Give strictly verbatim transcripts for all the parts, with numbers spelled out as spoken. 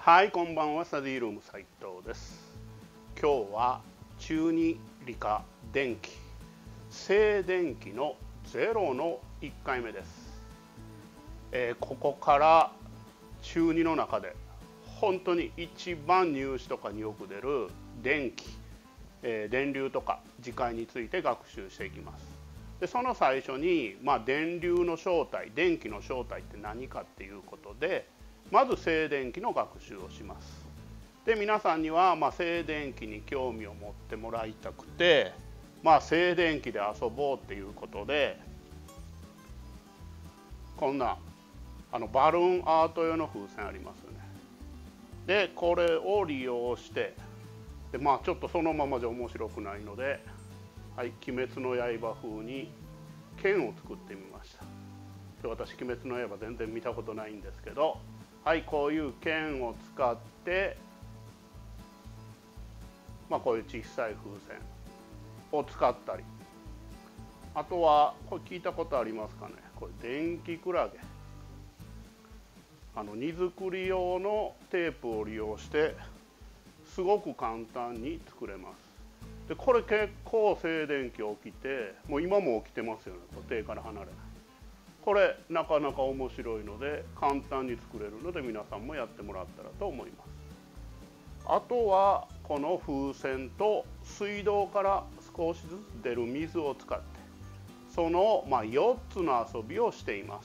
はい、こんばんは。スタディルーム斉藤です。今日は中に理科電気静電気のゼロのいっかいめです。えー、ここから中にの中で本当に一番入試とかによく出る電気、えー、電流とか磁界について学習していきます。でその最初に、まあ、電流の正体、電気の正体って何かっていうことで、まず静電気の学習をします。で皆さんには、まあ、静電気に興味を持ってもらいたくて、まあ、静電気で遊ぼうっていうことで、こんなあのバルーンアート用の風船ありますよね。でこれを利用して、でまあちょっとそのままじゃ面白くないので、はい、鬼滅の刃風に剣を作ってみました。で私鬼滅の刃全然見たことないんですけど、はい、こういう剣を使って、まあ、こういう小さい風船を使ったり、あとはこれ聞いたことありますかね、これ電気クラゲ、あの荷造り用のテープを利用してすごく簡単に作れます。でこれ結構静電気起きて、もう今も起きてますよね、こう手から離れない。これなかなか面白いので簡単に作れるので、皆さんもやってもらったらと思います。あとはこの風船と水道から少しずつ出る水を使って、そのまあよっつの遊びをしています。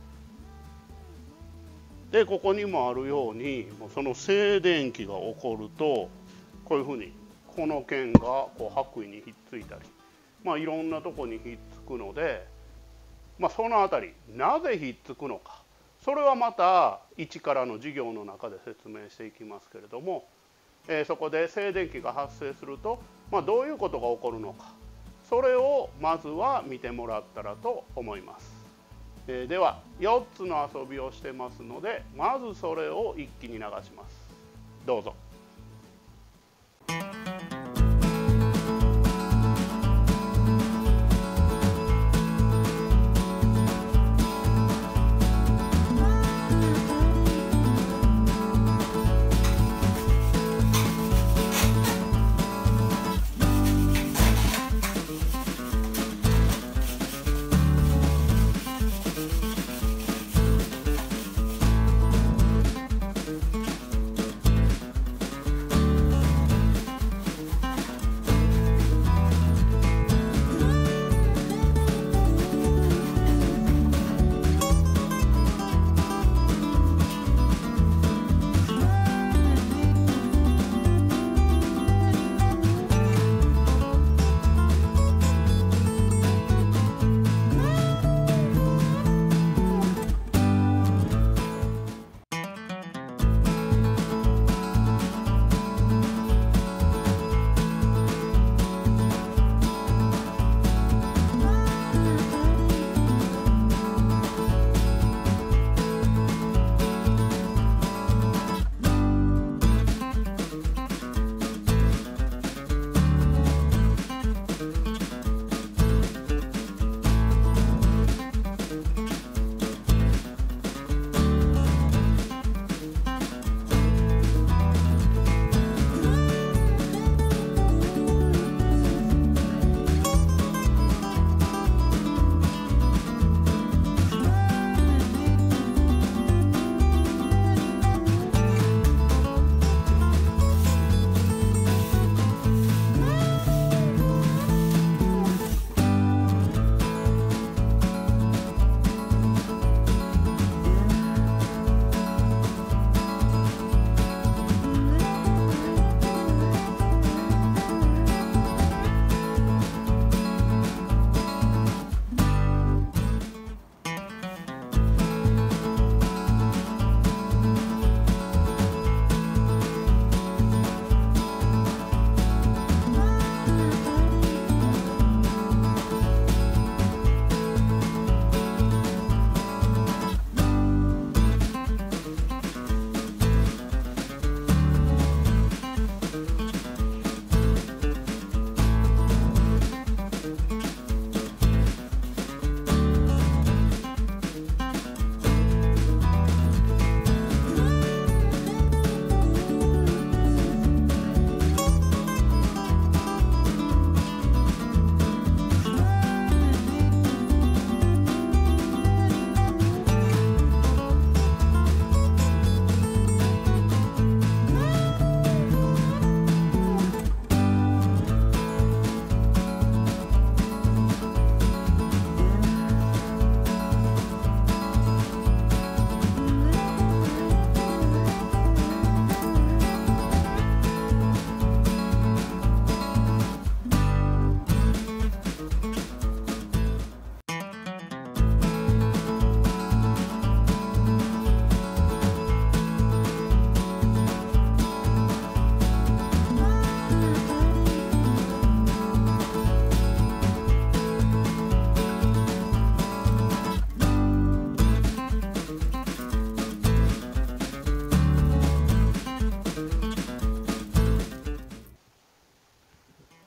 でここにもあるように、その静電気が起こるとこういうふうにこの剣がこう白衣にひっついたり、まあ、いろんなとこにひっつくので、まあ、そのあたりなぜひっつくのか、それはまた一からの授業の中で説明していきますけれども、えー、そこで静電気が発生すると、まあ、どういうことが起こるのか、それをまずは見てもらったらと思います。えー、ではよっつの遊びをしてますので、まずそれを一気に流します。どうぞ。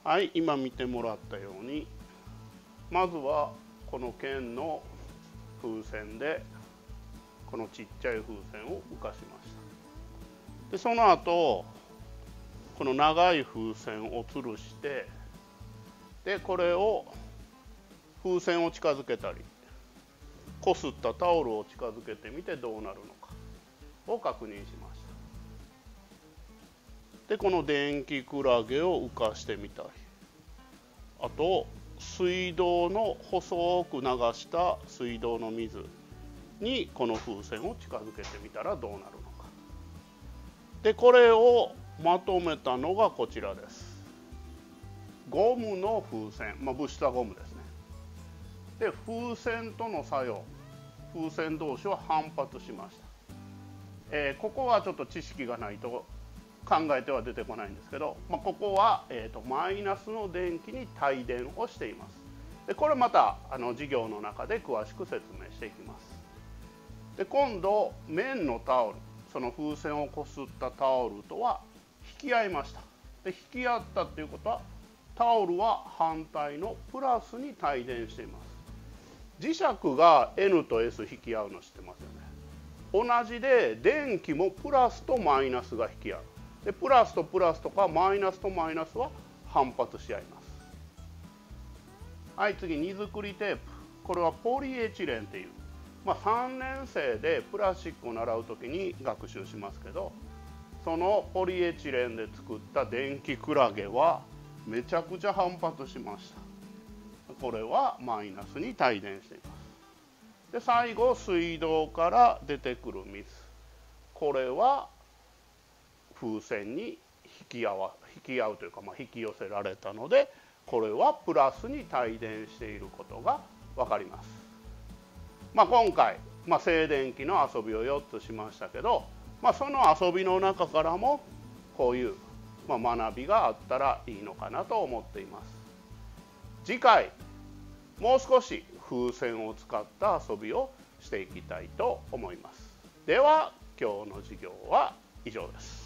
はい、今見てもらったようにまずはこの剣の風船でこのちっちゃい風船を浮かしました。でその後この長い風船を吊るしてでこれを風船を近づけたりこすったタオルを近づけてみてどうなるのかを確認しました。でこの電気クラゲを浮かしてみたり、あと水道の細く流した水道の水にこの風船を近づけてみたらどうなるのか。でこれをまとめたのがこちらです。ゴムの風船、まあ、物質はゴムですね。で風船との作用、風船同士は反発しました。えー、ここはちょっと知識がないと考えては出てこないんですけど、まあ、ここは、えーと、マイナスの電気に帯電をしています。でこれまたあの授業の中で詳しく説明していきます。で今度面のタオル、その風船をこすったタオルとは引き合いました。で引き合ったっていうことはタオルは反対のプラスに帯電しています。磁石が エヌ と エス 引き合うの知ってますよね。同じで電気もプラスとマイナスが引き合う。でプラスとプラスとかマイナスとマイナスは反発し合います。はい、次荷造りテープ、これはポリエチレンっていう、まあ、さんねん生でプラスチックを習う時に学習しますけど、そのポリエチレンで作った電気クラゲはめちゃくちゃ反発しました。これはマイナスに帯電しています。で最後水道から出てくる水、これは風船に引き合わ引き合うというか、まあ、引き寄せられたのでこれはプラスに帯電していることが分かります。まあ、今回、まあ、静電気の遊びをよっつしましたけど、まあ、その遊びの中からもこういう、まあ、学びがあったらいいのかなと思っています。次回もう少し風船を使った遊びをしていきたいと思います。では今日の授業は以上です。